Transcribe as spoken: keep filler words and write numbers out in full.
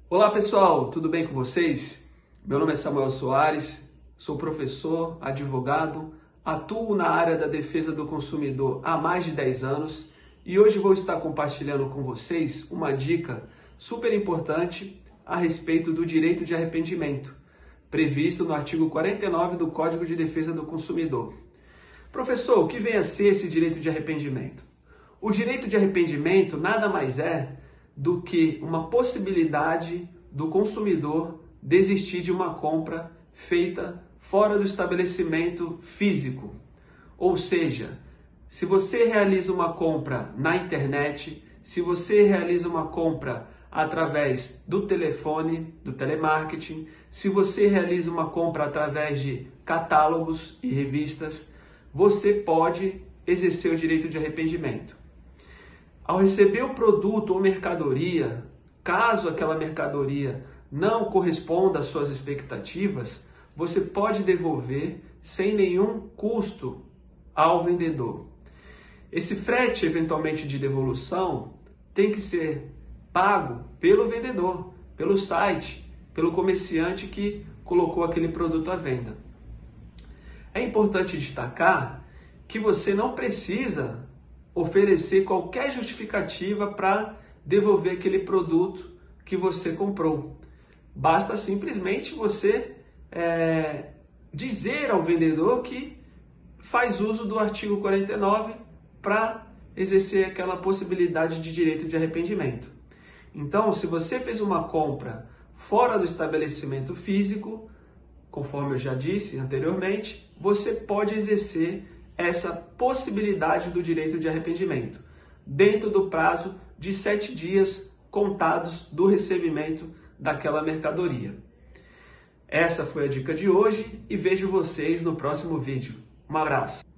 Olá pessoal, tudo bem com vocês? Meu nome é Samuel Soares, sou professor, advogado, atuo na área da defesa do consumidor há mais de dez anos e hoje vou estar compartilhando com vocês uma dica super importante a respeito do direito de arrependimento, previsto no artigo quarenta e nove do Código de Defesa do Consumidor. Professor, o que vem a ser esse direito de arrependimento? O direito de arrependimento nada mais é do que uma possibilidade do consumidor desistir de uma compra feita fora do estabelecimento físico. Ou seja, se você realiza uma compra na internet, se você realiza uma compra através do telefone, do telemarketing, se você realiza uma compra através de catálogos e revistas, você pode exercer o direito de arrependimento. Ao receber o produto ou mercadoria, caso aquela mercadoria não corresponda às suas expectativas, você pode devolver sem nenhum custo ao vendedor. Esse frete, eventualmente, de devolução tem que ser pago pelo vendedor, pelo site, pelo comerciante que colocou aquele produto à venda. É importante destacar que você não precisa oferecer qualquer justificativa para devolver aquele produto que você comprou. Basta simplesmente você é, dizer ao vendedor que faz uso do artigo quarenta e nove para exercer aquela possibilidade de direito de arrependimento. Então, se você fez uma compra fora do estabelecimento físico, conforme eu já disse anteriormente, você pode exercer essa possibilidade do direito de arrependimento, dentro do prazo de sete dias contados do recebimento daquela mercadoria. Essa foi a dica de hoje e vejo vocês no próximo vídeo. Um abraço!